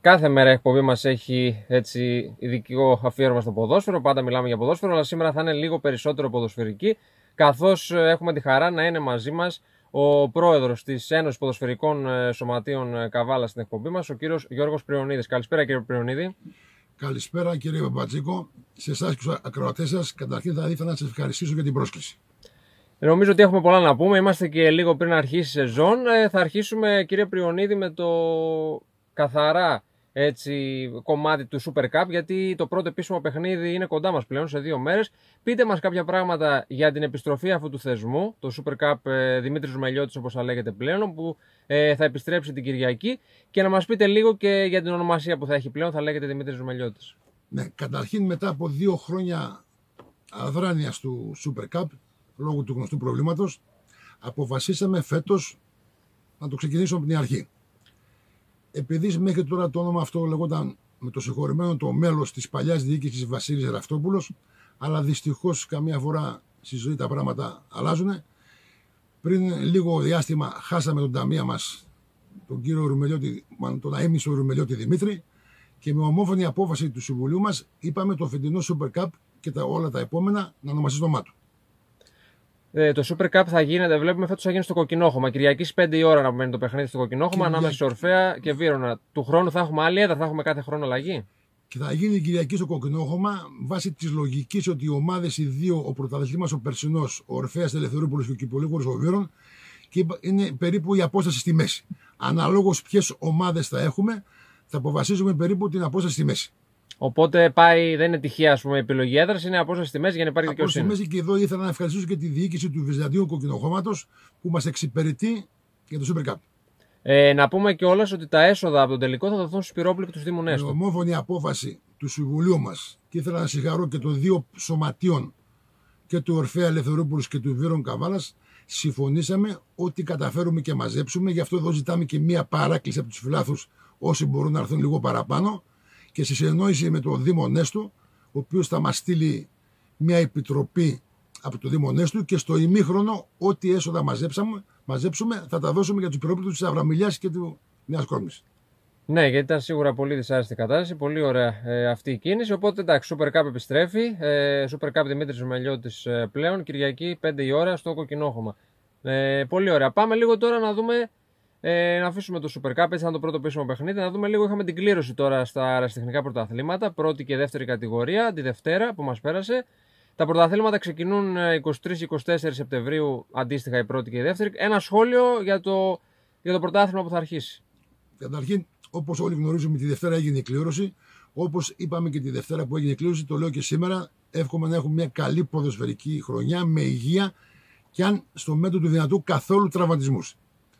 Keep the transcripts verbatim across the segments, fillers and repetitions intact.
Κάθε μέρα η εκπομπή μας έχει έτσι ειδικό αφιέρωμα στο ποδόσφαιρο. Πάντα μιλάμε για ποδόσφαιρο, αλλά σήμερα θα είναι λίγο περισσότερο ποδοσφαιρική, καθώς έχουμε τη χαρά να είναι μαζί μας ο πρόεδρος της Ένωσης Ποδοσφαιρικών Σωματείων Καβάλα στην εκπομπή μας, ο κύριος Γιώργος Πριονίδης. Καλησπέρα, κύριε Πριονίδη. Καλησπέρα, κύριε Παπατζίκο. Σε εσάς και στους ακροατές σας, καταρχήν θα ήθελα να σας ευχαριστήσω για την πρόσκληση. Νομίζω ότι έχουμε πολλά να πούμε. Είμαστε και λίγο πριν αρχίσει η σεζόν. Θα αρχίσουμε, κύριε Πριονίδη, με το καθαρά έτσι, κομμάτι του Super Cup, γιατί το πρώτο επίσημο παιχνίδι είναι κοντά μας πλέον σε δύο μέρες. Πείτε μας κάποια πράγματα για την επιστροφή αυτού του θεσμού, το Super Cup ε, Δημήτρης Ρουμελιώτης, όπως θα λέγεται πλέον, που ε, θα επιστρέψει την Κυριακή, και να μας πείτε λίγο και για την ονομασία που θα έχει πλέον, θα λέγεται Δημήτρης Ρουμελιώτης. Ναι, καταρχήν μετά από δύο χρόνια αδράνειας του Super Cup, λόγω του γνωστού προβλήματος, αποφασίσαμε φέτος να το ξεκινήσουμε από την αρχή. Επειδή μέχρι τώρα το όνομα αυτό λεγόταν με το συγχωρεμένο το μέλος της παλιάς διοίκησης Βασίλης Ραυτόπουλος, αλλά δυστυχώς καμία φορά στη ζωή τα πράγματα αλλάζουν. Πριν λίγο διάστημα χάσαμε τον ταμεία μας, τον κύριο Ρουμελιώτη, τον αείμνηστο Ρουμελιώτη Δημήτρη, και με ομόφωνη απόφαση του Συμβουλίου μας είπαμε το φετινό Super Cup και τα, όλα τα επόμενα να ονομαστεί το μάτου. Ε, το Super Cup θα γίνεται, βλέπουμε φέτος θα γίνει στο Κοκκινόχωμα. Κυριακή στις πέντε η ώρα να μένει το παιχνίδι στο Κοκκινόχωμα, ανάμεσα σε Ορφέα και Βύρωνα. Του χρόνου θα έχουμε άλλη έδρα, θα έχουμε κάθε χρόνο αλλαγή. Και θα γίνει Κυριακή στο Κοκκινόχωμα βάσει τη λογική ότι οι ομάδες οι δύο, ο πρωταθλητής μας ο περσινός, ο Ορφέας Ελευθερούπολος και ο Κυπολίγορος ο Βύρων, και είναι περίπου η απόσταση στη μέση. Αναλόγως ποιες ομάδες θα έχουμε, θα αποφασίζουμε περίπου την απόσταση στη μέση. Οπότε πάει, δεν είναι τυχαία ας πούμε, επιλογή έδρας, είναι απόσταση στη μέση για να υπάρχει δικαιοσύνη. Απόσταση στη μέση, και εδώ ήθελα να ευχαριστήσω και τη διοίκηση του Βυζαντίου Κοκκινοχώματος που μας εξυπηρετεί για το Super Cup. Ε, να πούμε κιόλας ότι τα έσοδα από τον τελικό θα δοθούν στους πυρόπληκτους Δήμου Νέστου. Με ομόφωνη απόφαση του Συμβουλίου μας, και ήθελα να συγχαρώ και των δύο σωματείων, και του Ορφέα Ελευθερούπολους και του Βύρων Καβάλας, συμφωνήσαμε ότι καταφέρουμε και μαζέψουμε. Γι' αυτό εδώ ζητάμε και μία παράκληση από τους φιλάθλους, όσοι μπορούν να έρθουν λίγο παραπάνω, και σε συνεννόηση με το Δήμο Νέστου, ο οποίος θα μας στείλει μια επιτροπή από το Δήμο Νέστου, και στο ημίχρονο ό,τι έσοδα μαζέψαμε, μαζέψουμε θα τα δώσουμε για τους πυρόπληκτους της Αβραμιλιάς και του Νέας Κόρμης. Ναι, γιατί ήταν σίγουρα πολύ δυσάρεστη κατάσταση, πολύ ωραία ε, αυτή η κίνηση. Οπότε εντάξει, Super Cup επιστρέφει. Ε, Super Cup Δημήτρης Ρουμελιώτης ε, πλέον, Κυριακή πέντε η ώρα στο Κοκκινόχωμα. Ε, πολύ ωραία. Πάμε λίγο τώρα να δούμε. Ε, να αφήσουμε το Super Cup, έτσι ήταν το πρώτο επίσημο παιχνίδι. Να δούμε λίγο, είχαμε την κλήρωση τώρα στα αεραστεχνικά πρωταθλήματα, πρώτη και δεύτερη κατηγορία, τη Δευτέρα που μας πέρασε. Τα πρωταθλήματα ξεκινούν είκοσι τρεις και είκοσι τέσσερις Σεπτεμβρίου, αντίστοιχα η πρώτη και η δεύτερη. Ένα σχόλιο για το, για το πρωτάθλημα που θα αρχίσει. Καταρχήν, όπως όλοι γνωρίζουμε, τη Δευτέρα έγινε η κλήρωση. Όπως είπαμε και τη Δευτέρα που έγινε η κλήρωση, το λέω και σήμερα, εύχομαι να έχουμε μια καλή ποδοσφαιρική χρονιά με υγεία και αν στο μέτρο του δυνατού καθόλου τραυματισμούς.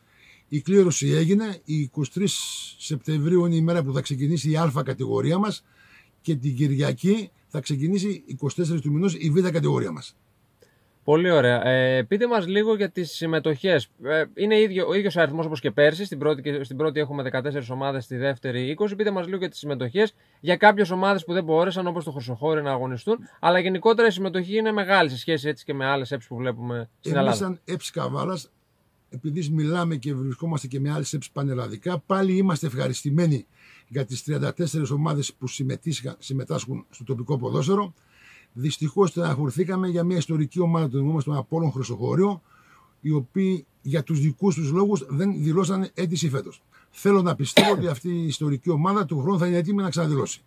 Η κλήρωση έγινε, η είκοσι τρεις Σεπτεμβρίου είναι η μέρα που θα ξεκινήσει η Α κατηγορία μας, και την Κυριακή θα ξεκινήσει είκοσι τέσσερις του μηνός η Β κατηγορία μας. Πολύ ωραία. Ε, πείτε μας λίγο για τις συμμετοχές. Ε, είναι ίδιο, ο ίδιος αριθμός όπως και πέρσι, στην πρώτη, στην πρώτη έχουμε δεκατέσσερις ομάδες, στη δεύτερη είκοσι. Πείτε μας λίγο για τις συμμετοχές, για κάποιες ομάδες που δεν μπόρεσαν, όπως το Χρυσοχώρι, να αγωνιστούν, αλλά γενικότερα η συμμετοχή είναι μεγάλη σε σχέση έτσι και με άλλες ΕΠΣ που βλέπουμε στην Ελλάδα. Εμείς σαν ΕΠΣ Καβάλας, επειδή μιλάμε και βρισκόμαστε και με άλλες ΕΠΣ πανελλαδικά, πάλι είμαστε ευχαριστημένοι για τις τριάντα τέσσερις ομάδες που συμμετάσχουν στο τοπικό ποδόσφαιρο. Δυστυχώς στεναχωρηθήκαμε για μια ιστορική ομάδα του νομού, τον Απόλλων Χρυσοχώριο, οι οποίοι για τους δικούς τους λόγους δεν δηλώσαν αίτηση φέτος. Θέλω να πιστεύω ότι αυτή η ιστορική ομάδα του χρόνου θα είναι έτοιμη να ξαναδηλώσει.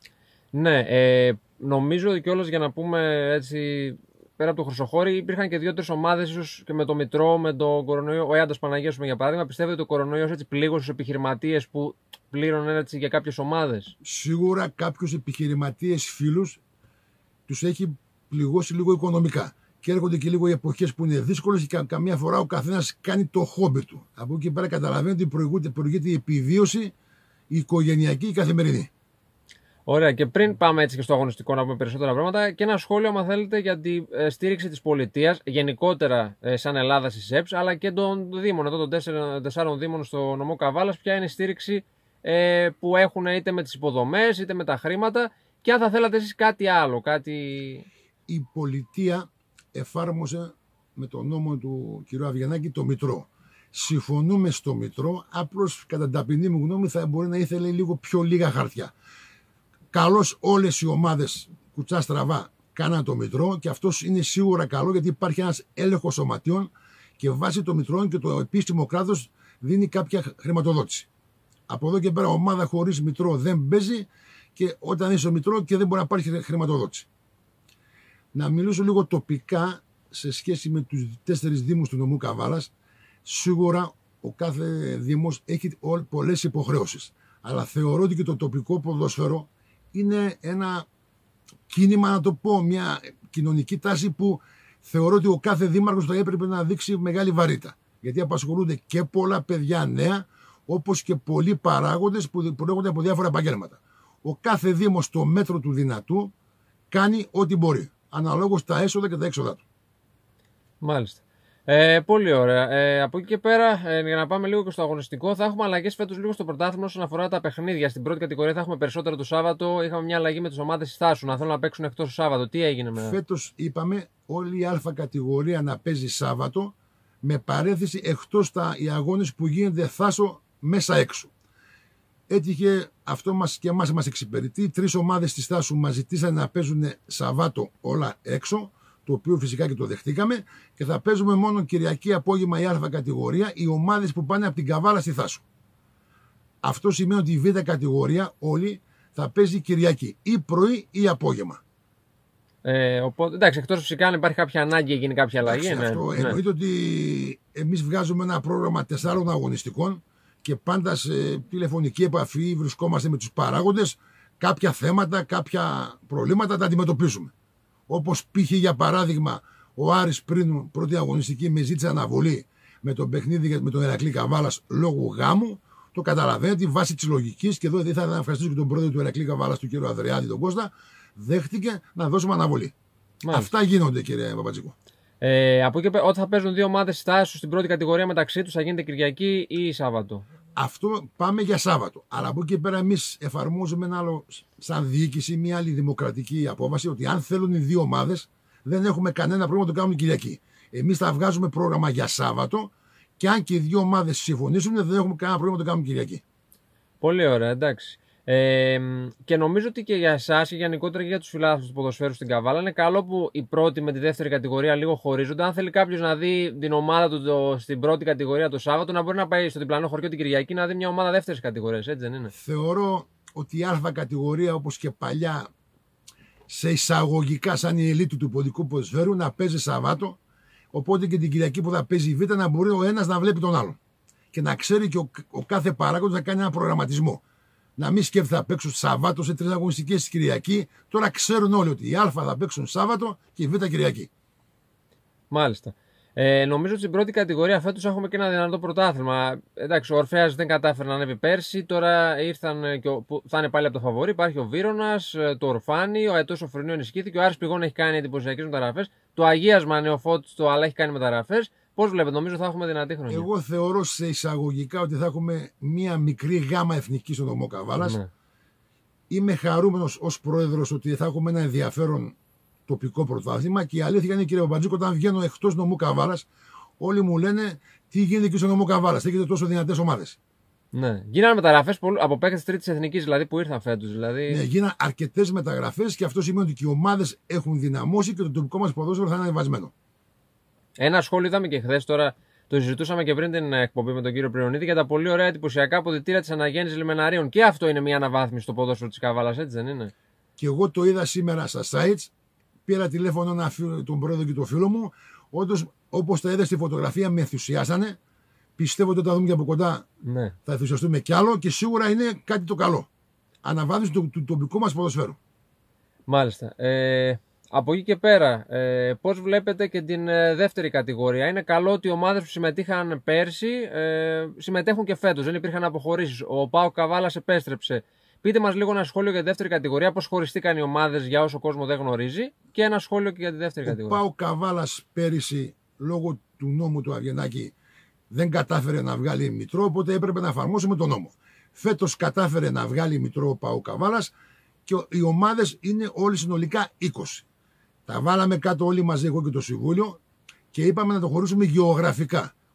Ναι, ε, νομίζω κιόλας για να πούμε έτσι. Πέρα από το Χρυσοχώρι, υπήρχαν και δύο-τρεις ομάδες, ίσως και με το Μητρό, με τον κορονοϊό. Ο Ιάντας Παναγίας, για παράδειγμα, πιστεύετε ότι ο κορονοϊός έτσι πλήγωσε στους επιχειρηματίες που πλήρωναν έτσι για κάποιες ομάδες? Σίγουρα κάποιους επιχειρηματίες φίλους τους έχει πληγώσει λίγο οικονομικά. Και έρχονται και λίγο οι εποχές που είναι δύσκολες και καμιά φορά ο καθένας κάνει το χόμπι του. Από εκεί πέρα καταλαβαίνετε ότι προηγείται η επιβίωση, η οικογενειακή, η καθημερινή. Ωραία, και πριν πάμε έτσι και στο αγωνιστικό να πούμε περισσότερα πράγματα, και ένα σχόλιο, αν θέλετε, για τη ε, στήριξη της πολιτείας γενικότερα ε, σαν Ελλάδα στις ΕΠΣ, αλλά και των Δήμων, εδώ των τέσσερων, τεσσάρων Δήμων στο νομό Καβάλας. Ποια είναι η στήριξη ε, που έχουν είτε με τις υποδομές είτε με τα χρήματα, και αν θα θέλατε εσείς κάτι άλλο, κάτι. Η πολιτεία εφάρμοσε με τον νόμο του κ. Αβγενάκη το Μητρό. συμφωνούμε στο Μητρό, απλώς κατά την ταπεινή μου γνώμη θα μπορεί να ήθελε λίγο πιο λίγα χαρτιά. Καλώς όλες οι ομάδες κουτσά στραβά κάναν το Μητρό και αυτός είναι σίγουρα καλό γιατί υπάρχει ένας έλεγχος σωματιών και βάσει το Μητρών και το επίσημο κράτος δίνει κάποια χρηματοδότηση. Από εδώ και πέρα ομάδα χωρίς Μητρό δεν παίζει και όταν είσαι στο Μητρό και δεν μπορεί να υπάρχει χρηματοδότηση. Να μιλήσω λίγο τοπικά σε σχέση με τους τέσσερις δήμους του νομού Καβάλας. Σίγουρα ο κάθε δήμος έχει πολλές υποχρεώσεις. Αλλά θεωρώ ότι και το τοπικό ποδόσφαιρο είναι ένα κίνημα, να το πω, μια κοινωνική τάση που θεωρώ ότι ο κάθε δήμαρχος θα έπρεπε να δείξει μεγάλη βαρύτητα. Γιατί απασχολούνται και πολλά παιδιά νέα, όπως και πολλοί παράγοντες που προέρχονται από διάφορα επαγγέλματα. Ο κάθε δήμος στο μέτρο του δυνατού κάνει ό,τι μπορεί, αναλόγως τα έσοδα και τα έξοδα του. Μάλιστα. Ε, πολύ ωραία. Ε, από εκεί και πέρα, ε, για να πάμε λίγο και στο αγωνιστικό, θα έχουμε αλλαγές φέτος λίγο στο πρωτάθλημα όσον αφορά τα παιχνίδια. Στην πρώτη κατηγορία θα έχουμε περισσότερο το Σάββατο. Είχαμε μια αλλαγή με τις ομάδες της Θάσου να θέλουν να παίξουν εκτός το Σάββατο. Τι έγινε με. Φέτος είπαμε όλη η Α κατηγορία να παίζει Σάββατο, με παρέθεση εκτός τα οι αγώνες που γίνεται Θάσο μέσα έξω. Έτυχε αυτό μας και εμάς μας εξυπηρετεί. Τρεις ομάδες της Θάσου μας ζητήσαν να παίζουν Σαββάτο όλα έξω, το οποίο φυσικά και το δεχτήκαμε, και θα παίζουμε μόνο Κυριακή απόγευμα η Α κατηγορία οι ομάδες που πάνε από την Καβάλα στη Θάσου. Αυτό σημαίνει ότι η Β κατηγορία όλη θα παίζει Κυριακή ή πρωί ή απόγευμα. Ε, οπότε, εντάξει, εκτός φυσικά αν υπάρχει κάποια ανάγκη, γίνει κάποια αλλαγή. Εντάξει, ναι. Αυτό ναι. εννοείται ότι εμείς βγάζουμε ένα πρόγραμμα τεσσάρων αγωνιστικών και πάντα σε τηλεφωνική επαφή βρισκόμαστε με τους παράγοντες. Κάποια θέματα, κάποια προβλήματα τα αντιμετωπίζουμε. Όπως π.χ. για παράδειγμα, ο Άρης πριν πρώτη αγωνιστική με ζήτησε αναβολή με τον παιχνίδι με τον Ηρακλή Καβάλας λόγω γάμου. Το καταλαβαίνετε, βάσει της λογικής, και εδώ δεν θα ήθελα να ευχαριστήσω και τον πρόεδρο του Ηρακλή Καβάλας, του κ. Αδριάδη, τον Κώστα, δέχτηκε να δώσουμε αναβολή. Μάλιστα. Αυτά γίνονται, κύριε Παπατζίκο. Ε, από εκεί πέρα, όταν θα παίζουν δύο ομάδες στάσου στην πρώτη κατηγορία μεταξύ τους, θα γίνεται Κυριακή ή Σάββατο. Αυτό πάμε για Σάββατο. Αλλά από εκεί πέρα εμείς εφαρμόζουμε ένα άλλο, σαν διοίκηση, μια άλλη δημοκρατική απόφαση, ότι αν θέλουν οι δύο ομάδες, δεν έχουμε κανένα πρόβλημα να το κάνουν Κυριακή. Εμείς θα βγάζουμε πρόγραμμα για Σάββατο και αν και οι δύο ομάδες συμφωνήσουν, δεν έχουμε κανένα πρόβλημα να το κάνουν Κυριακή. Πολύ ωραία, εντάξει. Ε, και νομίζω ότι και για εσάς και γενικότερα και για τους φιλάθλους του ποδοσφαίρου στην Καβάλα είναι καλό που η πρώτη με τη δεύτερη κατηγορία λίγο χωρίζονται. Αν θέλει κάποιος να δει την ομάδα του το, στην πρώτη κατηγορία το Σάββατο, να μπορεί να πάει στο διπλανό χωριό την Κυριακή να δει μια ομάδα δεύτερης κατηγορίας, έτσι δεν είναι? Θεωρώ ότι η Α κατηγορία, όπως και παλιά, σε εισαγωγικά σαν η ελίτ του ποδικού ποδοσφαίρου, να παίζει Σαββάτο. Οπότε και την Κυριακή που θα παίζει η Β να μπορεί ο ένας να βλέπει τον άλλον. Και να ξέρει και ο, ο κάθε παράγοντας να κάνει ένα προγραμματισμό. Να μην σκέφτεται θα παίξουν Σαββάτο σε τρεις αγωνιστικές Κυριακή. Τώρα ξέρουν όλοι ότι η Α θα παίξουν Σάββατο και η Β Κυριακή. Μάλιστα. Ε, νομίζω ότι στην πρώτη κατηγορία φέτος έχουμε και ένα δυνατό πρωτάθλημα. Εντάξει, ο Ορφέας δεν κατάφερε να ανέβει πέρσι. Τώρα ήρθαν και ο, που θα είναι πάλι από το φαβορί. Υπάρχει ο Βύρωνας, το Ορφάνι, ο Αετός ο Φρυνίου ενισχύθηκε. Ο Άρης Πηγών έχει κάνει εντυπωσιακές μεταγραφές. Το Αγίασμα νεοφώτιστο, αλλά έχει κάνει μεταγραφές. Πώς βλέπετε, νομίζω θα έχουμε δυνατή χρονιά? Εγώ θεωρώ σε εισαγωγικά ότι θα έχουμε μία μικρή γάμα εθνική στον νομό Καβάλας. Ναι. Είμαι χαρούμενος ως πρόεδρος ότι θα έχουμε ένα ενδιαφέρον τοπικό πρωτάθλημα και η αλήθεια είναι, κύριε Παπατζίκο, όταν βγαίνω εκτός νομού Καβάλας, όλοι μου λένε τι γίνεται και στον νομό Καβάλας, έχετε τόσο δυνατές ομάδες. Ναι, γίνανε μεταγραφές από παίκτες τρίτης εθνικής δηλαδή που ήρθαν φέτος. Δηλαδή... Ναι, γίνανε αρκετές μεταγραφές και αυτό σημαίνει ότι και οι ομάδες έχουν δυναμώσει και το τοπικό μας ποδόσφαιρο θα είναι ανεβασμένο. Ένα σχόλιο είδαμε και χθες, τώρα το συζητούσαμε και πριν την εκπομπή με τον κύριο Πριονίδη, για τα πολύ ωραία εντυπωσιακά αποδυτήρια της αναγέννησης λιμεναρίων. Και αυτό είναι μια αναβάθμιση στο ποδόσφαιρο της Καβάλας, έτσι δεν είναι? Και εγώ το είδα σήμερα στα sites. Πήρα τηλέφωνο ένα φίλο, τον πρόεδρο και τον φίλο μου. Όντως, όπως τα είδα στη φωτογραφία, με ενθουσιάσανε. Πιστεύω ότι όταν δούμε και από κοντά ναι. θα ενθουσιαστούμε κι άλλο και σίγουρα είναι κάτι το καλό. Αναβάθμιση του, του τοπικού μας ποδοσφαίρου. Μάλιστα. Ε... Από εκεί και πέρα, ε, πώς βλέπετε και την ε, δεύτερη κατηγορία? Είναι καλό ότι οι ομάδες που συμμετείχαν πέρσι ε, συμμετέχουν και φέτος, δεν υπήρχαν αποχωρήσεις. Ο ΠΑΟΚ Καβάλας επέστρεψε. Πείτε μας λίγο ένα σχόλιο για τη δεύτερη κατηγορία, πώς χωριστήκαν οι ομάδες για όσο κόσμο δεν γνωρίζει, και ένα σχόλιο και για τη δεύτερη ο κατηγορία. Ο ΠΑΟΚ Καβάλας πέρυσι, λόγω του νόμου του Αβγενάκη, δεν κατάφερε να βγάλει μητρό, οπότε έπρεπε να εφαρμόσουμε τον νόμο. Φέτος κατάφερε να βγάλει μητρό ο ΠΑΟΚ Καβάλας και οι ομάδες είναι όλοι συνολικά είκοσι. Τα βάλαμε κάτω όλοι μαζί, εγώ και το Συμβούλιο, και είπαμε να το χωρίσουμε γεωγραφικά.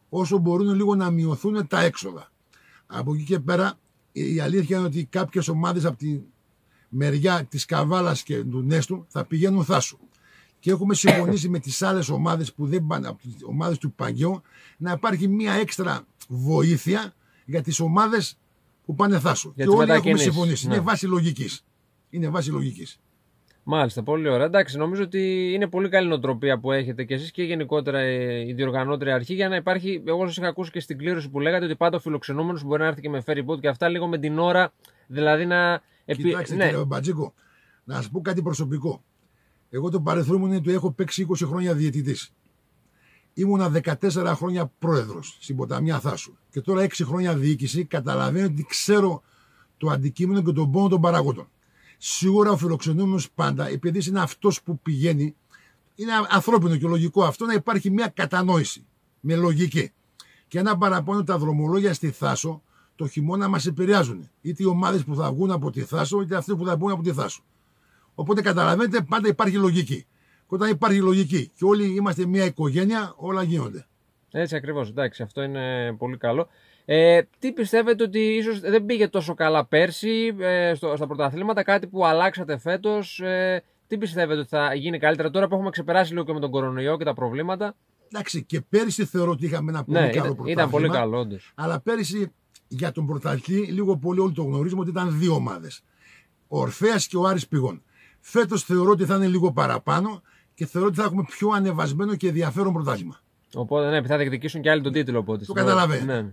όσο μπορούν λίγο να μειωθούν τα έξοδα. Από εκεί και πέρα η αλήθεια είναι ότι κάποιες ομάδες από τη μεριά της Καβάλας και του Νέστου θα πηγαίνουν Θάσο. Και έχουμε συμφωνήσει με τις άλλες ομάδες που δεν πάνε, από τις ομάδες του Παγιό, να υπάρχει μια έξτρα βοήθεια για τις ομάδες που πάνε Θάσο. Για και όλοι έχουμε Ναι. συμφωνήσει. Είναι βάση λογικής. Είναι βάση λογικής. Μάλιστα, πολύ ωραία. Εντάξει, νομίζω ότι είναι πολύ καλή νοοτροπία που έχετε και εσείς και γενικότερα η διοργανώτρια αρχή για να υπάρχει. Εγώ σας είχα ακούσει και στην κλήρωση που λέγατε ότι πάντα ο φιλοξενούμενος μπορεί να έρθει και με ferry boat και αυτά λίγο με την ώρα. Δηλαδή να. Κοιτάξτε, ναι. κύριε Μπατζίκο, να σας πω κάτι προσωπικό. Εγώ το παρελθόν μου είναι ότι έχω παίξει είκοσι χρόνια διαιτητής. Ήμουνα δεκατέσσερα χρόνια πρόεδρος στην Ποταμιά Θάσου. Και τώρα έξι χρόνια διοίκηση. Καταλαβαίνω ότι ξέρω το αντικείμενο και τον πόνο των παραγόντων. Σίγουρα ο φιλοξενούμενος πάντα, επειδή είναι αυτός που πηγαίνει, είναι ανθρώπινο και λογικό αυτό να υπάρχει μια κατανόηση με λογική. Και ένα παραπάνω, τα δρομολόγια στη Θάσο το χειμώνα μας επηρεάζουν. Είτε οι ομάδες που θα βγουν από τη Θάσο, είτε αυτοί που θα βγουν από τη Θάσο. Οπότε καταλαβαίνετε, πάντα υπάρχει λογική. Και όταν υπάρχει λογική και όλοι είμαστε μια οικογένεια, όλα γίνονται. Έτσι ακριβώς, εντάξει, αυτό είναι πολύ καλό. Ε, τι πιστεύετε ότι ίσως δεν πήγε τόσο καλά πέρσι ε, στο, στα πρωταθλήματα, κάτι που αλλάξατε φέτος, ε, τι πιστεύετε ότι θα γίνει καλύτερα τώρα που έχουμε ξεπεράσει λίγο και με τον κορονοϊό και τα προβλήματα? Εντάξει, και πέρυσι θεωρώ ότι είχαμε ένα πολύ ναι, καλό ήταν, πρωτάθλημα. Ήταν πολύ καλό, όντως. Αλλά πέρυσι για τον πρωταθλητή, λίγο πολύ όλοι το γνωρίζουμε ότι ήταν δύο ομάδες. Ο Ορφέας και ο Άρης Πηγών. Φέτος θεωρώ ότι θα είναι λίγο παραπάνω και θεωρώ ότι θα έχουμε πιο ανεβασμένο και ενδιαφέρον πρωτάθλημα. Οπότε ναι, θα διεκδικήσουν και άλλοι τον τίτλο. Οπότε, το καταλαβαίνω. Ναι.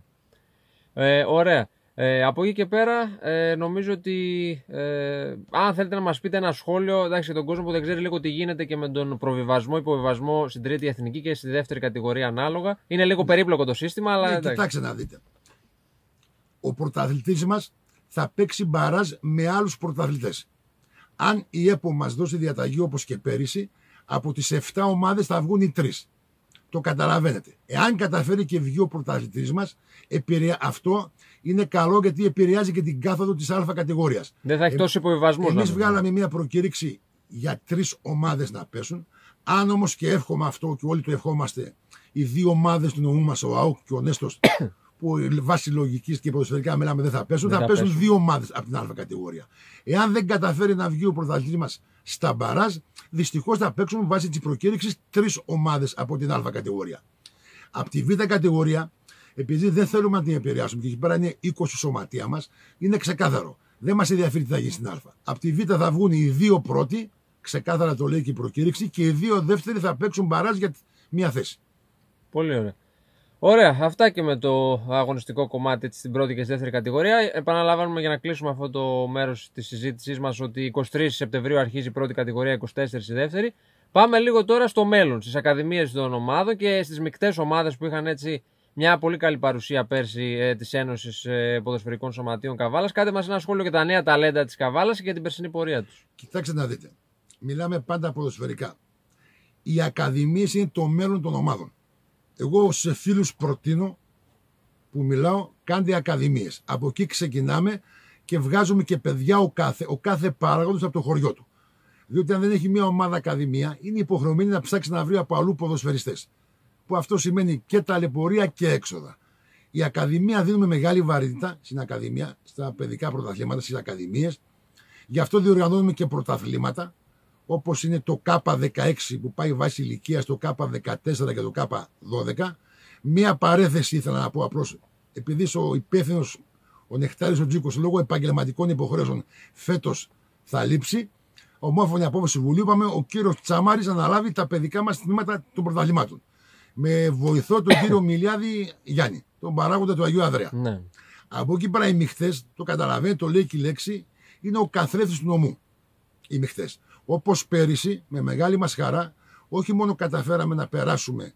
Ε, ωραία. Ε, από εκεί και πέρα ε, νομίζω ότι ε, αν θέλετε να μας πείτε ένα σχόλιο, εντάξει, για τον κόσμο που δεν ξέρει λίγο τι γίνεται και με τον προβιβασμό, υποβιβασμό στην τρίτη εθνική και στη δεύτερη κατηγορία ανάλογα. Είναι λίγο περίπλοκο το σύστημα, αλλά. Ναι, κοιτάξτε να δείτε. Ο πρωταθλητής μας θα παίξει μπαράζ με άλλους πρωταθλητές. Αν η ΕΠΟ μας δώσει διαταγή όπως και πέρυσι, από τις επτά ομάδες θα βγουν οι τρεις. Το καταλαβαίνετε. Εάν καταφέρει και βγει ο πρωταθλητής μας, αυτό είναι καλό γιατί επηρεάζει και την κάθοδο της Α κατηγορίας. Δεν θα έχει ε, τόσο υποβιβασμό. Εμείς βγάλαμε μια προκήρυξη για τρεις ομάδες να πέσουν. Αν όμως, και εύχομαι αυτό και όλοι το ευχόμαστε, οι δύο ομάδες του νομού μας, ο ΑΟΚ και ο Νέστος, που βάσει λογικής και ποδοσφαιρικά μιλάμε δεν θα πέσουν, δεν θα, θα πέσουν, πέσουν δύο ομάδες από την Α κατηγορία. Εάν δεν καταφέρει να βγει ο πρωταθλητής μας στα μπαράζ, δυστυχώς θα παίξουν βάσει της προκήρυξης τρεις ομάδες από την Α κατηγορία. Από τη Β κατηγορία, επειδή δεν θέλουμε να την επηρεάσουμε και εκεί πέρα είναι είκοσι σωματεία μας, είναι ξεκάθαρο. Δεν μας ενδιαφέρει τι θα γίνει στην Α. Από τη Β θα βγουν οι δύο πρώτοι, ξεκάθαρα το λέει και η προκήρυξη, και οι δύο δεύτεροι θα παίξουν μπαράζ για μία θέση. Πολύ ωραία. Ωραία, αυτά και με το αγωνιστικό κομμάτι στην πρώτη και στη δεύτερη κατηγορία. Επαναλαμβάνουμε για να κλείσουμε αυτό το μέρος της συζήτησής μας ότι εικοστή τρίτη Σεπτεμβρίου αρχίζει η πρώτη κατηγορία, εικοστή τέταρτη η δεύτερη. Πάμε λίγο τώρα στο μέλλον, στις ακαδημίες των ομάδων και στις μεικτές ομάδες που είχαν έτσι μια πολύ καλή παρουσία πέρσι ε, της Ένωσης ε, Ποδοσφαιρικών Σωματείων Καβάλας. Κάντε μας ένα σχόλιο για τα νέα ταλέντα της Καβάλας και για την περσινή πορεία τους. Κοιτάξτε να δείτε. Μιλάμε πάντα ποδοσφαιρικά. Οι ακαδημίες είναι το μέλλον των ομάδων. Εγώ σε φίλους προτείνω που μιλάω, κάντε ακαδημίες. Από εκεί ξεκινάμε και βγάζουμε και παιδιά ο κάθε, ο κάθε παράγοντας από το χωριό του. Διότι αν δεν έχει μια ομάδα ακαδημία, είναι υποχρεωμένη να ψάξει να βρει από αλλού ποδοσφαιριστές. Που αυτό σημαίνει και ταλαιπωρία και έξοδα. Η ακαδημία δίνουμε μεγάλη βαρύτητα στην ακαδημία, στα παιδικά πρωταθλήματα, στις ακαδημίες. Γι' αυτό διοργανώνουμε και πρωταθλήματα, όπως είναι το K δεκαέξι που πάει βάση ηλικία, το K δεκατέσσερα και το K δώδεκα. Μία παρέθεση ήθελα να πω απλώς, επειδή ο υπεύθυνος, ο Νεκτάρης ο Τζίκος, λόγω επαγγελματικών υποχρέωσεων φέτος θα λείψει. Ομόφωνη απόφαση Συμβουλίου, είπαμε ο κύριος Τσαμάρης αναλάβει τα παιδικά μας τμήματα των πρωταθλημάτων. Με βοηθό τον κύριο Μιλιάδη Γιάννη, τον παράγοντα του Αγίου Ανδρέα. Ναι. Από εκεί πέρα οι μειχτές, το καταλαβαίνετε, το λέει και η λέξη, είναι ο καθρέφτης του νομού. Οι μειχτές. Όπως πέρυσι, με μεγάλη μας χαρά, όχι μόνο καταφέραμε να περάσουμε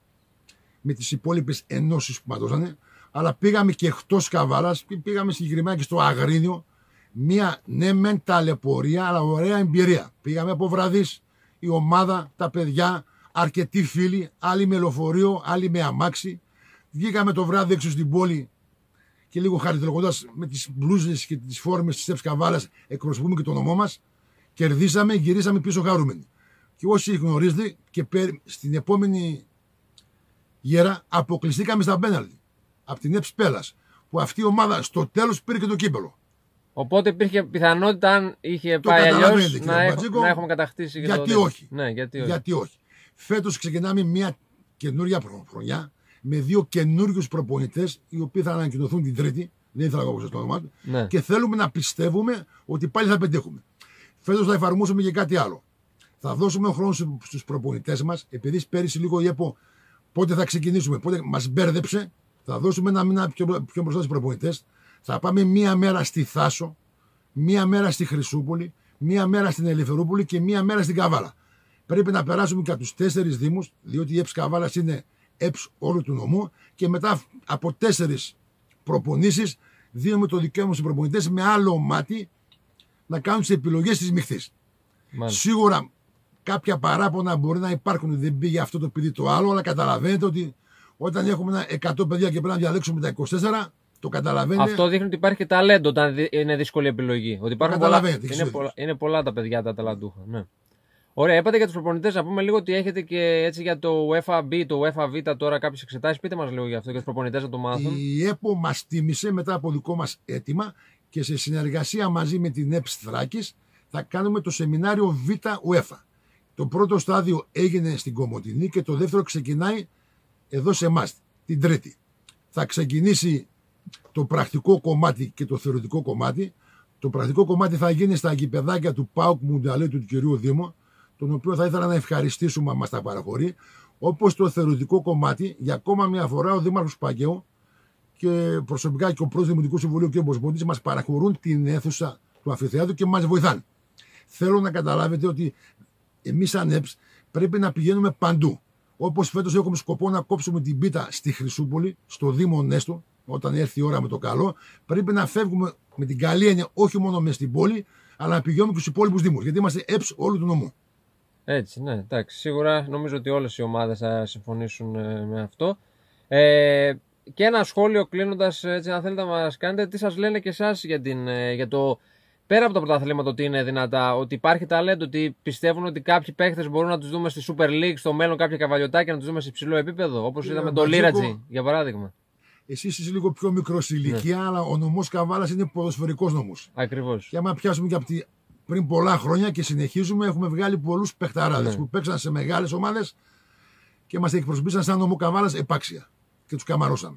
με τις υπόλοιπες ενώσεις που μας δώσανε, αλλά πήγαμε και εκτός Καβάλας, πήγαμε συγκεκριμένα και στο Αγρίνιο, μία ναι μεν ταλαιπωρία, αλλά ωραία εμπειρία. Πήγαμε από βραδείς, η ομάδα, τα παιδιά, αρκετοί φίλοι, άλλοι με λεωφορείο, άλλοι με αμάξι. Βγήκαμε το βράδυ έξω στην πόλη και λίγο χαριτολογώντας με τις μπλούζες και τις φόρμες της ΕΠΣ Καβάλας, εκπροσωπούμε και το ονομό μας. Κερδίσαμε, γυρίσαμε πίσω χαρούμενοι. Και όσοι γνωρίζετε, και στην επόμενη Γέρα, αποκλειστήκαμε στα πέναλτι από την ΕΠΣ Πέλλας, που αυτή η ομάδα στο τέλος πήρε και το κύπελο. Οπότε υπήρχε πιθανότητα, αν είχε Το πάει αλλιώς, να, Μπατζίκο, να έχουμε κατακτήσει και γιατί το όχι. Ναι, γιατί όχι. Γιατί όχι. Φέτος ξεκινάμε μια καινούρια χρονιά με δύο καινούριους προπονητές, οι οποίοι θα ανακοινωθούν την Τρίτη. Δεν ήθελα να πω το όνομά του. Ναι. Και θέλουμε να πιστεύουμε ότι πάλι θα πετύχουμε. Φέτος θα εφαρμόσουμε και κάτι άλλο. Θα δώσουμε χρόνο στους προπονητές μας, επειδή πέρυσι λίγο η ΕΠΟ πότε θα ξεκινήσουμε, πότε μας μπέρδεψε. Θα δώσουμε ένα μήνα πιο, πιο μπροστά στους προπονητές. Θα πάμε μία μέρα στη Θάσο, μία μέρα στη Χρυσούπολη, μία μέρα στην Ελευθερούπολη και μία μέρα στην Καβάλα. Πρέπει να περάσουμε και από τους τέσσερις δήμους, διότι η ΕΠΣ Καβάλας είναι ΕΠΣ όλου του νομού, και μετά από τέσσερις προπονήσεις δίνουμε το δικαίωμα στους προπονητές με άλλο μάτι να κάνουν τις επιλογές της μειχτής. Σίγουρα κάποια παράπονα μπορεί να υπάρχουν, δεν πήγε αυτό το παιδί το άλλο, αλλά καταλαβαίνετε ότι όταν έχουμε ένα εκατό παιδιά και πρέπει να διαλέξουμε τα είκοσι τέσσερα, το καταλαβαίνετε. Αυτό δείχνει ότι υπάρχει και ταλέντο όταν είναι δύσκολη επιλογή. Ότι υπάρχουν πολλά, είναι, πολλά, είναι πολλά τα παιδιά τα ταλαντούχα. Ναι. Ωραία, είπατε για τους προπονητές, να πούμε λίγο ότι έχετε και έτσι για το UEFA B, το UEFA Β τώρα κάποιες εξετάσεις. Πείτε μας λίγο για αυτό, για τους προπονητές να το μάθουν. Η ΕΠΟ μας τίμησε μετά από δικό μας αίτημα και σε συνεργασία μαζί με την ΕΠΣ Θράκης θα κάνουμε το σεμινάριο Β UEFA. Το πρώτο στάδιο έγινε στην Κομοτηνή και το δεύτερο ξεκινάει εδώ σε εμάς την Τρίτη. Θα ξεκινήσει το πρακτικό κομμάτι και το θεωρητικό κομμάτι. Το πρακτικό κομμάτι θα γίνει στα γηπεδάκια του ΠΑΟΚ Μουνταλέ του κυρίου Δήμου, τον οποίο θα ήθελα να ευχαριστήσουμε αν μας τα παραχωρεί. Όπως το θεωρητικό κομμάτι, για ακόμα μια φορά ο Δήμαρχος Παγκαίου και προσωπικά και ο Πρόεδρος Δημοτικού Συμβουλίου κ. Μποσμποντής μας παραχωρούν την αίθουσα του αμφιθεάτρου και μας βοηθάνε. Θέλω να καταλάβετε ότι εμείς σαν ΕΠΣ πρέπει να πηγαίνουμε παντού. Όπως φέτος έχουμε σκοπό να κόψουμε την πίτα στη Χρυσούπολη, στο Δήμο Νέστο, όταν έρθει η ώρα με το καλό, πρέπει να φεύγουμε με την καλή έννοια όχι μόνο μέσα στην πόλη, αλλά να πηγαίνουμε και στους υπόλοιπους Δήμους, γιατί είμαστε ΕΠΣ όλου του νομού. Έτσι, ναι, εντάξει. Σίγουρα νομίζω ότι όλες οι ομάδες θα συμφωνήσουν με αυτό. Ε, και ένα σχόλιο κλείνοντας, έτσι, αν θέλετε να μας κάνετε, τι σας λένε και εσάς για, την, για το. Πέρα από τα πρωταθλήματα ότι είναι δυνατά, ότι υπάρχει ταλέντο, ότι πιστεύουν ότι κάποιοι παίχτες μπορούν να τους δούμε στη Super League, στο μέλλον κάποια καβαλιωτάκια να τους δούμε σε υψηλό επίπεδο, όπως είδαμε τον το Λίρατζι, για παράδειγμα. Εσείς είσαι λίγο πιο μικρός ηλικία, ναι. Αλλά ο νομός Καβάλας είναι ποδοσφαιρικός νομός. Ακριβώς. Και άμα πιάσουμε και από τη... πριν πολλά χρόνια και συνεχίζουμε, έχουμε βγάλει πολλούς παιχταράδες, ναι, που παίξαν σε μεγάλες ομάδες και μας εκπροσωπήσαν σαν νομό Καβάλας επάξια και τους καμαρώσαμε.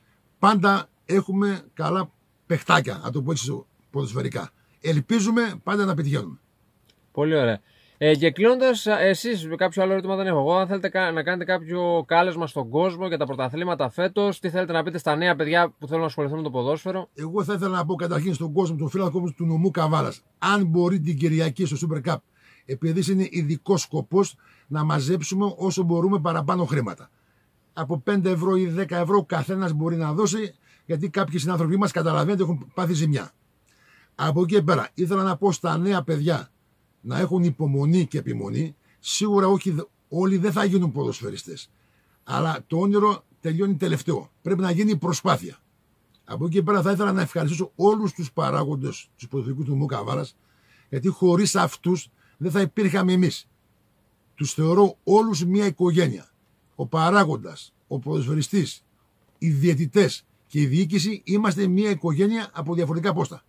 Πάντα έχουμε καλά παιχτάκια, να το πω έτσι ποδοσφαιρικά. Ελπίζουμε πάντα να πετυχαίνουμε. Πολύ ωραία. Ε, και κλείνοντας, εσείς, κάποιο άλλο ερώτημα δεν έχω εγώ, αν θέλετε να κάνετε κάποιο κάλεσμα στον κόσμο για τα πρωταθλήματα φέτος, τι θέλετε να πείτε στα νέα παιδιά που θέλουν να ασχοληθούν με το ποδόσφαιρο. Εγώ θα ήθελα να πω καταρχήν στον κόσμο, τον φίλο του νομού Καβάλας, αν μπορεί την Κυριακή στο Super Cup, επειδή είναι ειδικό σκοπός, να μαζέψουμε όσο μπορούμε παραπάνω χρήματα. Από πέντε ευρώ ή δέκα ευρώ καθένας μπορεί να δώσει, γιατί κάποιοι συνάνθρωποι μας καταλαβαίνετε έχουν πάθει ζημιά. Από εκεί πέρα, ήθελα να πω στα νέα παιδιά να έχουν υπομονή και επιμονή. Σίγουρα όχι, όλοι δεν θα γίνουν ποδοσφαιριστές. Αλλά το όνειρο τελειώνει τελευταίο. Πρέπει να γίνει προσπάθεια. Από εκεί πέρα θα ήθελα να ευχαριστήσω όλους τους παράγοντες τους ποδοσφαιρικούς του νομού Καβάλας, γιατί χωρίς αυτούς δεν θα υπήρχαμε εμείς. Τους θεωρώ όλους μια οικογένεια. Ο παράγοντας, ο ποδοσφαιριστής, οι διαιτητές και η διοίκηση είμαστε μια οικογένεια από διαφορετικά πόστα.